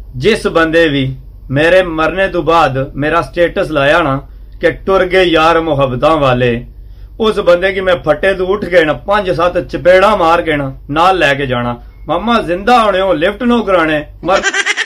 जिस बंदे भी मेरे मरने तो बाद मेरा स्टेटस लाया ना कि टुर गए यार मुहब्बतां वाले, उस बंदे की मैं फटे तो उठ के ना 5-7 चपेड़ा मार के ना नाल लैके जाना। मामा जिंदा होने हो लिफ्ट नो कराने मर